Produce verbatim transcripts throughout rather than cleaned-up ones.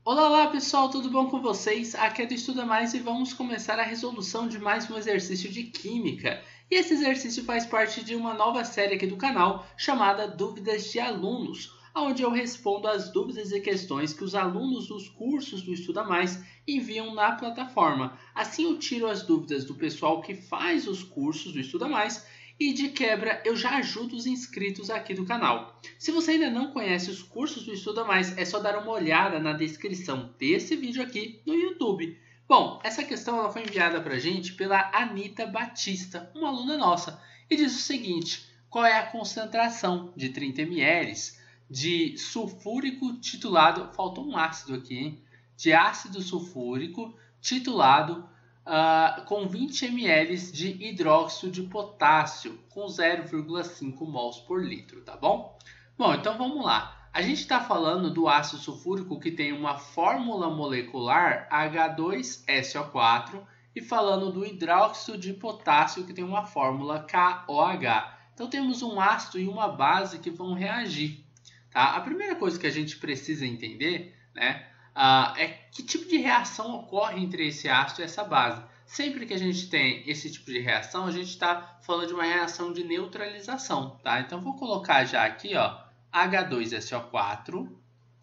Olá, olá pessoal, tudo bom com vocês? Aqui é do Estuda Mais e vamos começar a resolução de mais um exercício de Química. E esse exercício faz parte de uma nova série aqui do canal chamada Dúvidas de Alunos, onde eu respondo as dúvidas e questões que os alunos dos cursos do Estuda Mais enviam na plataforma. Assim eu tiro as dúvidas do pessoal que faz os cursos do Estuda Mais e de quebra eu já ajudo os inscritos aqui do canal. Se você ainda não conhece os cursos do Estuda Mais, é só dar uma olhada na descrição desse vídeo aqui no YouTube. Bom, essa questão ela foi enviada para a gente pela Anita Batista, uma aluna nossa, e diz o seguinte: qual é a concentração de trinta mililitros de sulfúrico titulado, faltou um ácido aqui, hein? De ácido sulfúrico titulado Uh, com vinte mililitros de hidróxido de potássio com zero vírgula cinco mols por litro, tá bom? Bom, então vamos lá. A gente está falando do ácido sulfúrico que tem uma fórmula molecular H dois S O quatro e falando do hidróxido de potássio que tem uma fórmula K O H. Então temos um ácido e uma base que vão reagir, tá? A primeira coisa que a gente precisa entender, né? Uh, é que tipo de reação ocorre entre esse ácido e essa base. Sempre que a gente tem esse tipo de reação, a gente está falando de uma reação de neutralização, tá? Então, vou colocar já aqui, ó, H dois S O quatro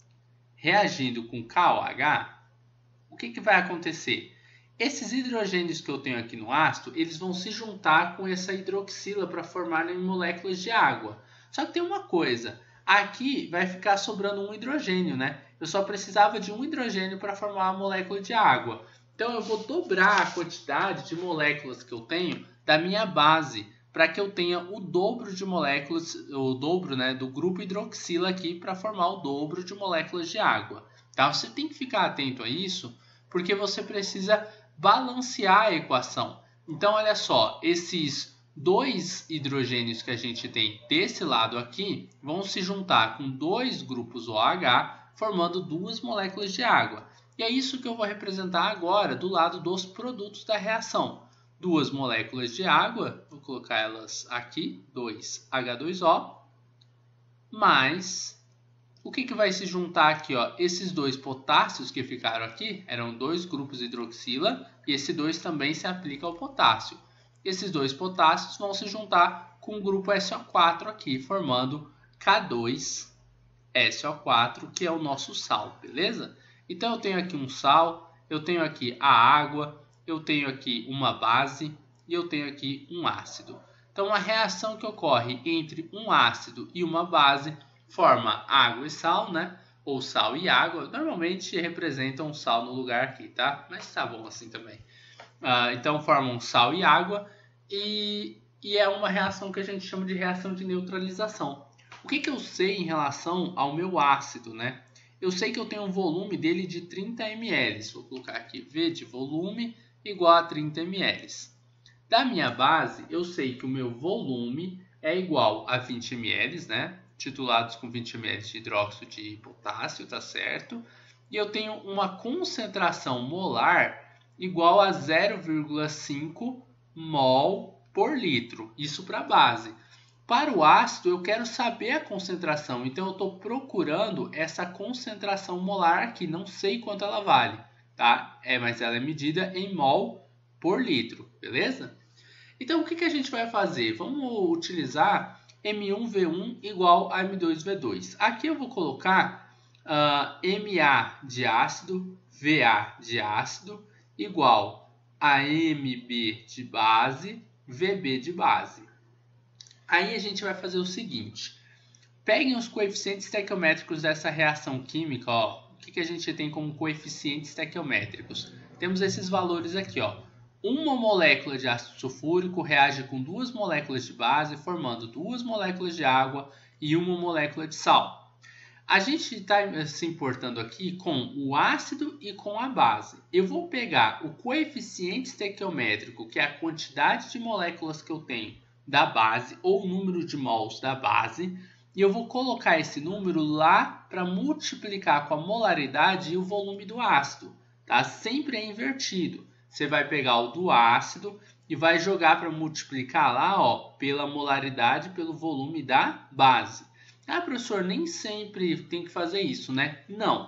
reagindo com K O H. O que, que vai acontecer? Esses hidrogênios que eu tenho aqui no ácido, eles vão se juntar com essa hidroxila para formarem moléculas de água. Só que tem uma coisa, aqui vai ficar sobrando um hidrogênio, né? Eu só precisava de um hidrogênio para formar uma molécula de água. Então eu vou dobrar a quantidade de moléculas que eu tenho da minha base, para que eu tenha o dobro de moléculas, o dobro, né, do grupo hidroxila aqui para formar o dobro de moléculas de água. Tá? Você tem que ficar atento a isso, porque você precisa balancear a equação. Então olha só, esses dois hidrogênios que a gente tem desse lado aqui vão se juntar com dois grupos OH, formando duas moléculas de água. E é isso que eu vou representar agora do lado dos produtos da reação. Duas moléculas de água, vou colocar elas aqui, dois H dois O, mais o que, que vai se juntar aqui? Ó? Esses dois potássios que ficaram aqui, eram dois grupos hidroxila, e esse dois também se aplica ao potássio. Esses dois potássios vão se juntar com o grupo S O quatro aqui, formando K dois S O quatro, que é o nosso sal, beleza? Então eu tenho aqui um sal, eu tenho aqui a água, eu tenho aqui uma base e eu tenho aqui um ácido. Então a reação que ocorre entre um ácido e uma base forma água e sal, né? Ou sal e água. Normalmente representam sal no lugar aqui, tá? Mas tá bom assim também. Uh, então formam sal e água e, e é uma reação que a gente chama de reação de neutralização. O que, que eu sei em relação ao meu ácido, né? Eu sei que eu tenho um volume dele de trinta mililitros. Vou colocar aqui V de volume igual a trinta mililitros. Da minha base, eu sei que o meu volume é igual a vinte mililitros, né? Titulados com vinte mililitros de hidróxido de potássio, tá certo? E eu tenho uma concentração molar igual a zero vírgula cinco mol por litro. Isso para a base. Para o ácido, eu quero saber a concentração, então eu estou procurando essa concentração molar aqui, não sei quanto ela vale, tá? É, mas ela é medida em mol por litro, beleza? Então, o que, que a gente vai fazer? Vamos utilizar M um V um igual a M dois V dois. Aqui eu vou colocar uh, M A de ácido, V A de ácido, igual a M B de base, V B de base. Aí a gente vai fazer o seguinte, peguem os coeficientes estequiométricos dessa reação química, ó. O que, que a gente tem como coeficientes estequiométricos? Temos esses valores aqui, ó. Uma molécula de ácido sulfúrico reage com duas moléculas de base, formando duas moléculas de água e uma molécula de sal. A gente está se importando aqui com o ácido e com a base. Eu vou pegar o coeficiente estequiométrico, que é a quantidade de moléculas que eu tenho da base, ou o número de mols da base, e eu vou colocar esse número lá para multiplicar com a molaridade e o volume do ácido, tá? Sempre é invertido. Você vai pegar o do ácido e vai jogar para multiplicar lá, ó, pela molaridade, pelo volume da base. Ah, professor, nem sempre tem que fazer isso, né? Não.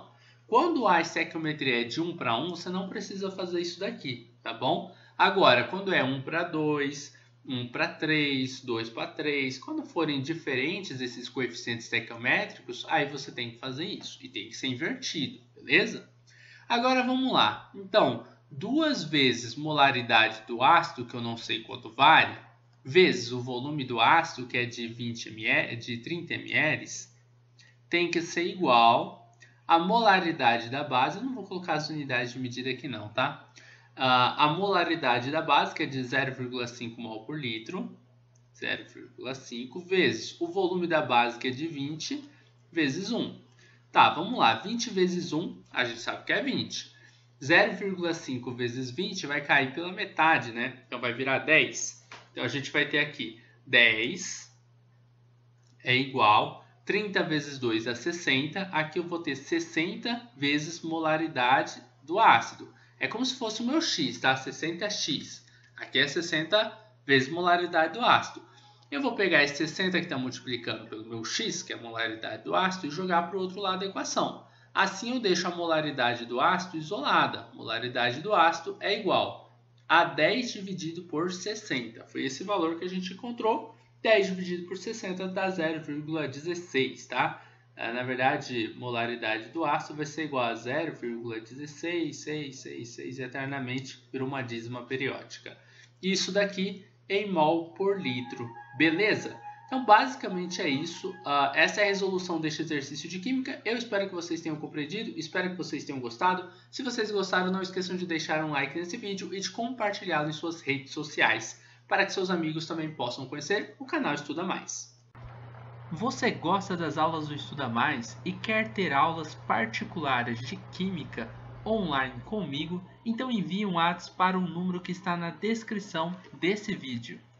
Quando a estequiometria é de um para um, você não precisa fazer isso daqui, tá bom? Agora, quando é um para dois, um para três, dois para três, quando forem diferentes esses coeficientes estequiométricos, aí você tem que fazer isso e tem que ser invertido, beleza? Agora vamos lá. Então, duas vezes molaridade do ácido, que eu não sei quanto vale, vezes o volume do ácido, que é de, vinte mililitros, de trinta mililitros, tem que ser igual a molaridade da base. Eu não vou colocar as unidades de medida aqui não, tá? Uh, a molaridade da base, que é de zero vírgula cinco mol por litro, zero vírgula cinco, vezes o volume da base, que é de vinte, vezes um. Tá, vamos lá. vinte vezes um, a gente sabe que é vinte. zero vírgula cinco vezes vinte vai cair pela metade, né? Então vai virar dez. Então a gente vai ter aqui dez é igual trinta vezes dois a sessenta. Aqui eu vou ter sessenta vezes molaridade do ácido. É como se fosse o meu x, tá? sessenta x. Aqui é sessenta vezes molaridade do ácido. Eu vou pegar esse sessenta que está multiplicando pelo meu x, que é a molaridade do ácido, e jogar para o outro lado da equação. Assim eu deixo a molaridade do ácido isolada. A molaridade do ácido é igual a dez dividido por sessenta. Foi esse valor que a gente encontrou. dez dividido por sessenta dá zero vírgula dezesseis, tá? Na verdade, molaridade do ácido vai ser igual a zero vírgula dezesseis seis seis seis eternamente por uma dízima periódica. Isso daqui em mol por litro, beleza? Então, basicamente é isso. Uh, essa é a resolução deste exercício de química. Eu espero que vocês tenham compreendido, espero que vocês tenham gostado. Se vocês gostaram, não esqueçam de deixar um like nesse vídeo e de compartilhá-lo em suas redes sociais, para que seus amigos também possam conhecer o canal Estuda Mais. Você gosta das aulas do Estuda Mais e quer ter aulas particulares de Química online comigo? Então envie um WhatsApp para o número que está na descrição desse vídeo.